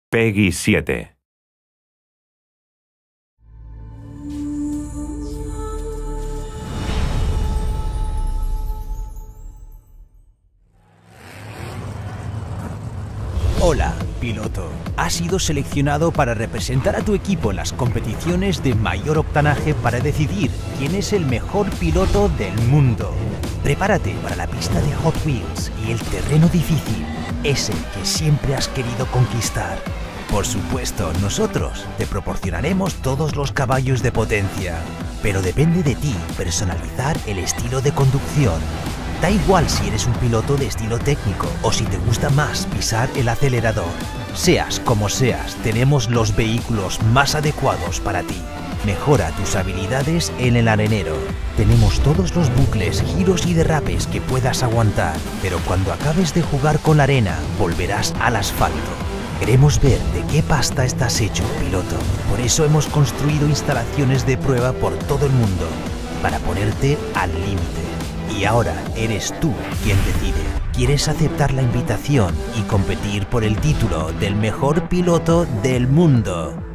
Peggy 7. Hola, piloto. Has sido seleccionado para representar a tu equipo en las competiciones de mayor octanaje para decidir quién es el mejor piloto del mundo. Prepárate para la pista de Hot Wheels y el terreno difícil, ese que siempre has querido conquistar. Por supuesto, nosotros te proporcionaremos todos los caballos de potencia, pero depende de ti personalizar el estilo de conducción. Da igual si eres un piloto de estilo técnico o si te gusta más pisar el acelerador. Seas como seas, tenemos los vehículos más adecuados para ti. Mejora tus habilidades en el arenero. Tenemos todos los bucles, giros y derrapes que puedas aguantar, pero cuando acabes de jugar con la arena, volverás al asfalto. Queremos ver de qué pasta estás hecho, piloto. Por eso hemos construido instalaciones de prueba por todo el mundo, para ponerte al límite. Y ahora eres tú quien decide. ¿Quieres aceptar la invitación y competir por el título del mejor piloto del mundo?